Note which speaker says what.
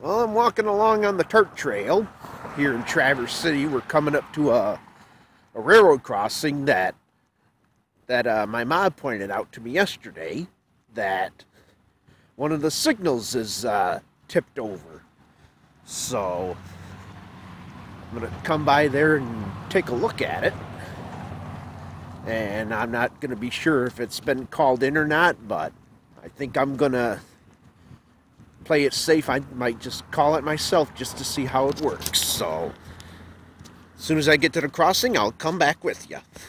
Speaker 1: Well, I'm walking along on the Tart Trail here in Traverse City. We're coming up to a railroad crossing that my mom pointed out to me yesterday that one of the signals is tipped over. So I'm going to come by there and take a look at it. And I'm not going to be sure if it's been called in or not, but I think I'm going to play it safe. I might just call it myself just to see how it works. So as soon as I get to the crossing, I'll come back with you.